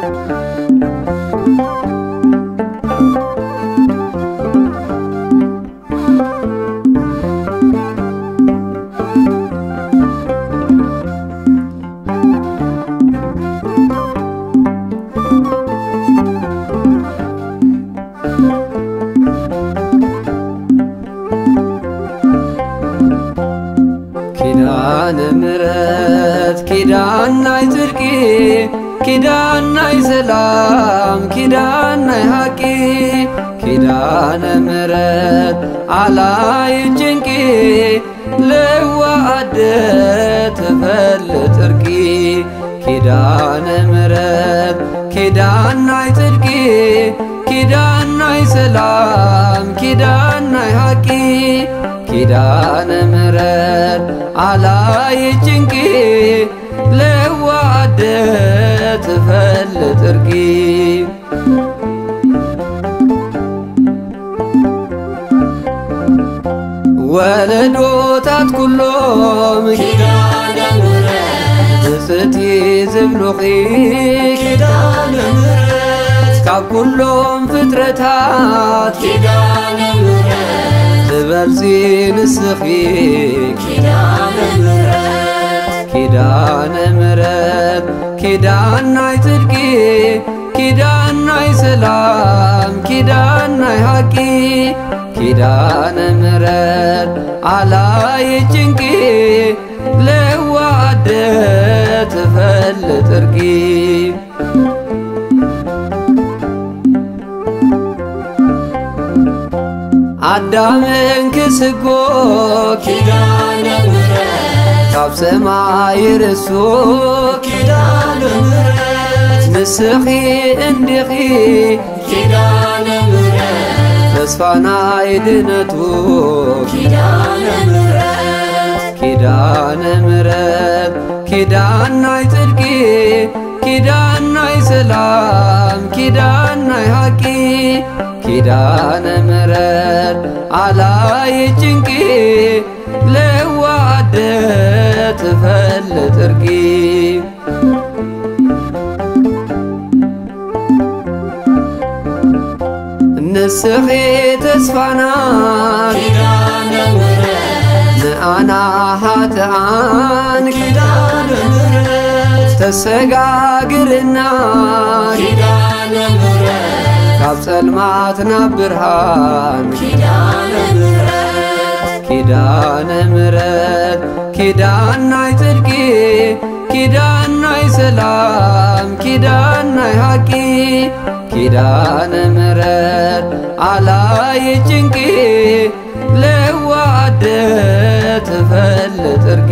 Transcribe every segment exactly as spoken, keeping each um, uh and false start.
ምሕረት ኪዳናይ ጽድቂ ኪዳናይ ሰላም ኪዳናይ ሐቂ ኪዳነ ምሕረት አላይ ጭንቂ ለዋአደ ተፈልጥ እርቂ ኪዳነ ምሕረት ኪዳናይ ጽድቂ ኪዳናይ ሰላም ኪዳናይ ሐቂ ኪዳነ ምሕረት አላይ ጭንቂ ለዋአደ ተፈልጥ እርቂ ወለዶታት ኩሎም ኪዳነ ምሕረት ብጽቲ ዝብሉኺ ኪዳነ ምሕረት ካብ ኩሎም ፍጥረታት ኪዳነ ምሕረት ዝበልጺ ንስኺ ኪዳነ ምሕረት ኪዳነ ምሕረት ኪዳናይ ጽድቂ ኪዳናይ ሰላም ኪዳናይ ሐቂ ኪዳነ ምሕረት አላይ ጭንቂ ለዋአደ ተፈልጥ እርቂ አዳምን ክስጎ ኪዳነ ምሕረት ካብ ሰማይ ርሱ ኪዳነ ምሕረት ንስኺ እንዲኺ ኪዳነ ምሕረት ተስፋናይ ድነቱ ኪዳነ ምሕረት ኪዳነ ምሕረት ኪዳናይ ጽድቂ ኪዳናይ ሰላም ኪዳናይ ሐቂ ኪዳነ ምሕረት አላይ ጭንቂ ለዋአደ ተፈልጥ እርቂ ንስኺ ተስፋና ኪዳነ ምሕረት ንኣና ኃጥኣን ኪዳነ ምሕረት ተሰጋግርና ኪዳነ ምሕረት ካብ ጸልማት ናብ ብርሃን ኪዳነ ምሕረት ኪዳነ ምሕረት ኪዳናይ ጽድቂ ኪዳናይ ሰላም ኪዳናይ ሐቂ ኪዳነ ምሕረት አላይ ጭንቂ ለዋአደ ተፈልጥ እርቂ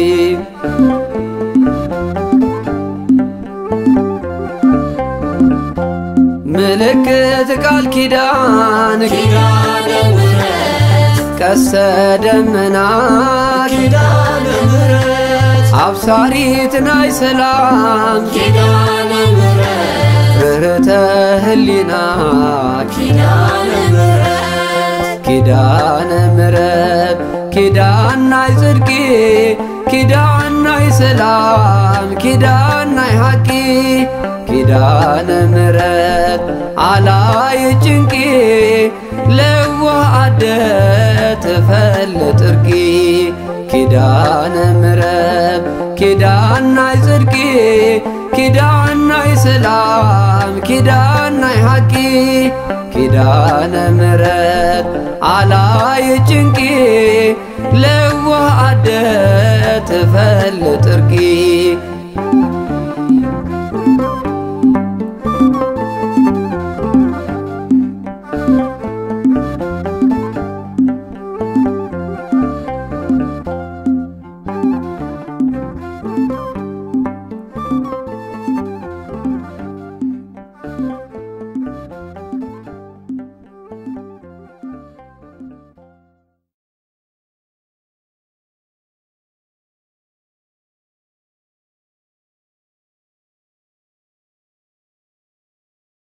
ምልክት ቃል ኪዳን ኪዳነ ምሕረት ቀስተ ደመና ኪዳነ ምሕረት አብሳሪት ናይ ሰላም ኪዳነ ምሕረት ርህተ ህሊና ኪዳነ ምሕረት ኪዳነ ምሕረት ኪዳናይ ጽድቂ ኪዳናይ ሰላም ኪዳናይ ሐቂ ኪዳነ ምሕረት አላይ ጭንቂ ለዋአደ ተፈልጥ እርቂ ኪዳነ ምሕረት ኪዳናይ ጽድቂ ኪዳናይ ሰላም ኪዳናይ ሐቂ ኪዳነ ምሕረት አላይ ጭንቂ ለዋአደ ተፈልጥ እርቂ